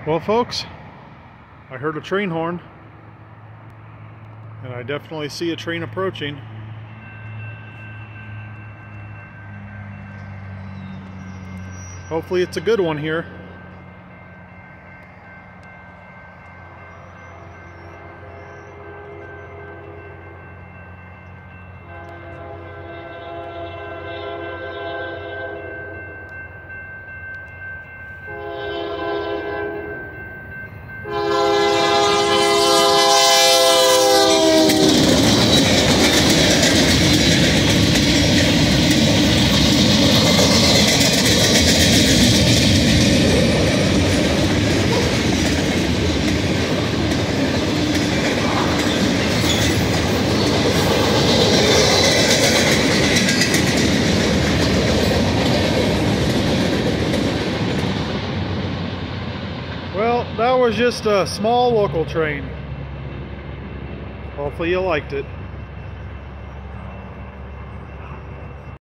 Well, folks, I heard a train horn, and I definitely see a train approaching. Hopefully it's a good one here. Well, that was just a small local train. Hopefully you liked it.